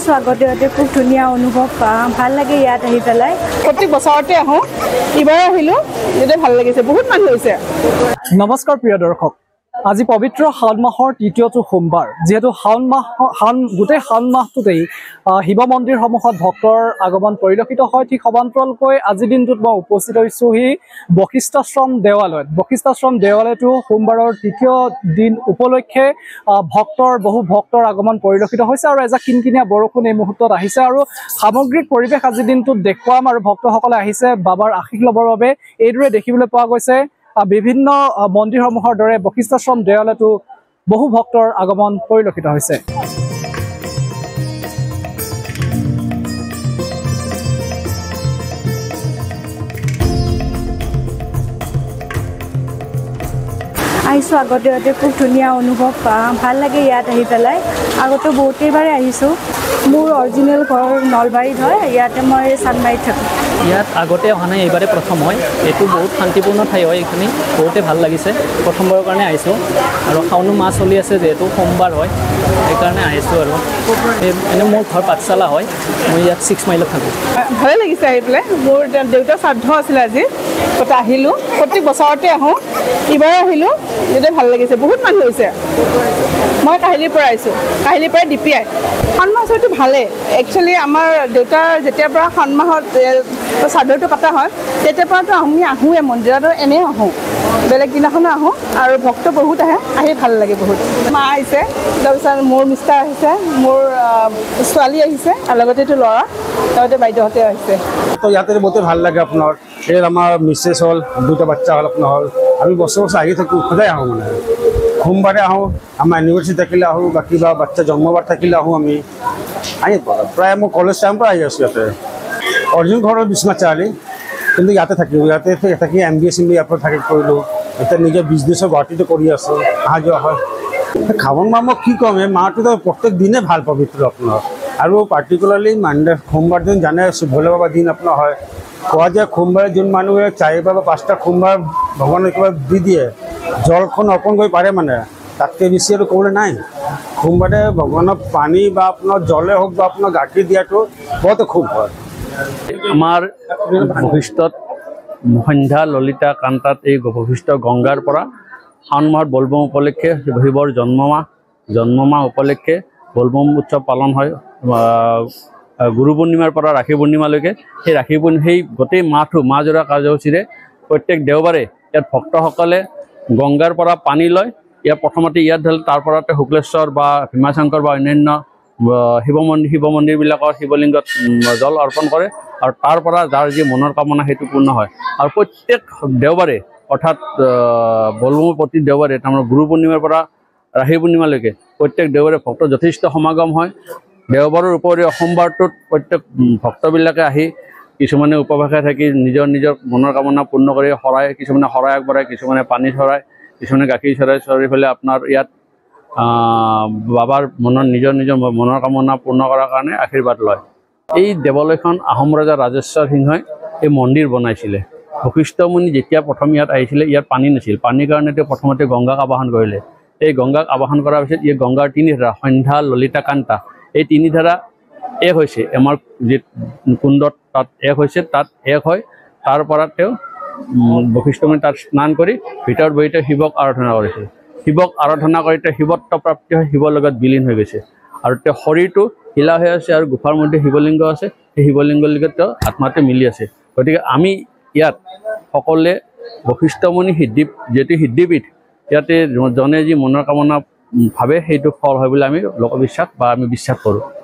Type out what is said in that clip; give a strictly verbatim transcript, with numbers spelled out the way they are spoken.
আহিছোঁ আগতে খুব ধুনীয়া অনুভৱ ভাল লাগে ইয়াত আহি পেলাই প্ৰত্যেক বছৰতে আহোঁ এইবাৰ আহিলোঁ যেতিয়া ভাল লাগিছে বহুত মানুহ হৈছে নমস্কাৰ প্ৰিয় দৰ্শক আজি পবিত্ৰ শাওণ মাহৰ তৃতীয়টো সোমবাৰ যেহেতু শাওণ মাহ শাওণ গোটেই শাওণ মাহটোতেই শিৱ মন্দিৰসমূহত ভক্তৰ আগমন পৰিলক্ষিত হয় ঠিক সমান্তৰালকৈ আজিৰ দিনটোত মই উপস্থিত হৈছোহি বশিষ্ঠাশ্ৰম দেৱালয়ত বশিষ্ঠাশ্ৰম দেৱালয়টো সোমবাৰৰ তৃতীয় দিন উপলক্ষে ভক্তৰ বহু ভক্তৰ আগমন পৰিলক্ষিত হৈছে আৰু এজাক কিনকিনীয়া বৰষুণ এই মুহূৰ্তত আহিছে আৰু সামগ্ৰিক পৰিৱেশ আজিৰ দিনটোত দেখুৱাম আৰু ভক্তসকলে আহিছে বাবাৰ আশীষ ল'বৰ বাবে এইদৰে দেখিবলৈ পোৱা গৈছে বিভিন্ন মন্দিৰসমূহৰ দৰে বশিষ্ঠাশ্ৰম দেৱালয়তো বহু ভক্তৰ আগমন পৰিলক্ষিত হৈছে আহিছোঁ আগতে খুব ধুনীয়া অনুভৱ ভাল লাগে ইয়াত আহি পেলাই আগতে বহুতেইবাৰে আহিছোঁ মোৰ অৰিজিনেল ঘৰ নলবাৰীত হয় ইয়াতে মই চানমাৰীত থাকোঁ ইয়াত আগতে অহা নাই এইবাৰে প্ৰথম হয় এইটো বহুত শান্তিপূৰ্ণ ঠাই হয় এইখিনি বহুতে ভাল লাগিছে প্ৰথমবাৰৰ কাৰণে আহিছোঁ আৰু শাওণ মাহ চলি আছে যিহেতু সোমবাৰ হয় সেইকাৰণে আহিছোঁ আৰু এনেই মোৰ ঘৰ পাঠশালা হয় মই ইয়াত ছিক্স মাইলত থাকোঁ ভালে লাগিছে আহি পেলাই মোৰ দেউতাৰ শ্ৰাদ্ধ আছিলে আজি তাতে আহিলোঁ প্ৰত্যেক বছৰতে আহোঁ এইবাৰ আহিলোঁ যেতিয়া ভাল লাগিছে বহুত মানুহ হৈছে মই কাহিলীৰ পৰা আহিছোঁ কাহিলীৰ পৰা ডিপি আই শাওণ মাহ হয়তো ভালেই একচুৱেলি আমাৰ দেউতাৰ যেতিয়াৰ পৰা শাওণ মাহত শ্ৰাদ্ধটো পতা হয় তেতিয়াৰ পৰাতো আমি আহোঁৱে মন্দিৰত এনেই আহোঁ বেলেগ দিনাখনো আহোঁ আৰু ভক্ত বহুত আহে আহি ভাল লাগে বহুত মা আহিছে তাৰপিছত মোৰ মিষ্টাৰ আহিছে মোৰ ছোৱালী আহিছে আৰু লগতেতো ল'ৰা লগতে বাইদেউহঁতে আহিছে তো ইয়াতে বহুতে ভাল লাগে আপোনাৰ এই আমাৰ মিছেছ হ'ল দুটা বাচ্চা হ'ল আপোনাৰ হ'ল আমি বছৰ বছৰ আহি থাকোঁ সদায় আহোঁ মানে সোমবাৰে আহোঁ আমাৰ ইউনিভাৰ্চিটি থাকিলে আহোঁ বা কিবা বাচ্চা জন্মবাৰ থাকিলে আহোঁ আমি আহি প্ৰায় মই কলেজ টাইমৰ পৰা আহি আছোঁ ইয়াতে অৰিজিনেল ঘৰৰ বিশ্বনাথ চাৰিআলি কিন্তু ইয়াতে থাকিলোঁ ইয়াতে থাকি এম বি এ চিম বি ইয়াৰ পৰা থাকি কৰিলোঁ এতিয়া নিজৰ বিজনেছৰ গুৱাহাটীটো কৰি আছোঁ অহা যোৱা হয় শাওণ মাহ মই কি ক'ম এই মাহটোতো প্ৰত্যেক দিনে ভাল পবিত্ৰ আপোনাৰ আৰু পাৰ্টিকুলাৰলি মানডে সোমবাৰ দিন জানে ভোলে বাবা দিন আপোনাৰ হয় কোৱা যায় সোমবাৰে যোন মানুহে চাৰিবাৰ বা পাঁচটা সোমবাৰ ভগৱানক কিবা দি দিয়ে জলখন অৰ্পণ কৰি পাৰে মানে তাতকৈ বেছি আৰু ক'বলৈ নাই সোমবাৰে ভগৱানক পানী বা আপোনাৰ জলে হওক বা আপোনাৰ গাখীৰ দিয়াটো বহুতে খুব হয় আমাৰ বশিষ্ঠত সন্ধ্যা ললিতা কান্তাত এই বশিষ্ঠ গংগাৰ পৰা শাওণ মাহৰ বলবম উপলক্ষে শিৱৰ জন্মমাহ জন্মমাহ উপলক্ষে বলবম উৎসৱ পালন হয় গুৰু পূৰ্ণিমাৰ পৰা ৰাখী পূৰ্ণিমালৈকে সেই ৰাখী পূৰ্ণিমা সেই গোটেই মাহটো মাহজোৰা কাৰ্যসূচীৰে প্ৰত্যেক দেওবাৰে ইয়াত ভক্তসকলে গংগাৰ পৰা পানী লয় ইয়াত প্ৰথমতে ইয়াত ধৰি তাৰ পৰা শুক্লেশ্বৰ বা ভীমাশংকৰ বা অন্যান্য শিৱ মন্দিৰ শিৱ মন্দিৰবিলাকৰ শিৱলিংগত জল অৰ্পণ কৰে আৰু তাৰ পৰা যাৰ যি মনৰ কামনা সেইটো পূৰ্ণ হয় আৰু প্ৰত্যেক দেওবাৰে অৰ্থাৎ বলবমৰ প্ৰতি দেওবাৰে তাৰমানে গুৰু পূৰ্ণিমাৰ পৰা ৰাখী পূৰ্ণিমালৈকে প্ৰত্যেক দেওবাৰে ভক্ত যথেষ্ট সমাগম হয় দেওবাৰৰ উপৰিও সোমবাৰটোত প্ৰত্যেক ভক্তবিলাকে আহি কিছুমানে উপবাসে থাকি নিজৰ নিজৰ মনৰ কামনা পূৰ্ণ কৰি শৰাই কিছুমানে শৰাই আগবঢ়ায় কিছুমানে পানী চৰায় কিছুমানে গাখীৰ চৰাই চৰি পেলাই আপোনাৰ ইয়াত বাবাৰ মনৰ নিজৰ নিজৰ মনৰ কামনা পূৰ্ণ কৰাৰ কাৰণে আশীৰ্বাদ লয় এই দেৱালয়খন আহোম ৰজা ৰাজেশ্বৰ সিংহই এই মন্দিৰ বনাইছিলে বশিষ্ঠ মুনি যেতিয়া প্ৰথম ইয়াত আহিছিলে ইয়াত পানী নাছিল পানীৰ কাৰণে তেওঁ প্ৰথমতে গংগাক আবাহন কৰিলে এই গংগাক আবাহন কৰাৰ পিছত এই গংগাৰ তিনিধাৰা সন্ধ্যা ললিতা কান্তা এই তিনিধাৰা এক হৈছে আমাৰ যি কুণ্ডত তাত এক হৈছে তাত এক হয় তাৰ পৰা তেওঁ বশিষ্ঠ মুনি তাত স্নান কৰি ভিতৰত বহি তেওঁ শিৱক আৰাধনা কৰিছিল শিৱক আৰাধনা কৰি তেওঁ শিৱত্ব প্ৰাপ্তি হৈ শিৱৰ লগত বিলীন হৈ গৈছে আৰু তেওঁ শৰীৰটো শিলা হৈ আছে আৰু গুফাৰ মধ্যে শিৱলিংগ আছে সেই শিৱলিংগৰ লগত তেওঁ আত্মাটো মিলি আছে গতিকে আমি ইয়াত সকলোৱে বশিষ্ঠ মুনি সিদ্ধি যিহেতু সিদ্ধিপীঠ ইয়াতে জনে যি মনৰ কামনা ভাবে সেইটো ফল হয় বুলি আমি লোকবিশ্বাস বা আমি বিশ্বাস কৰোঁ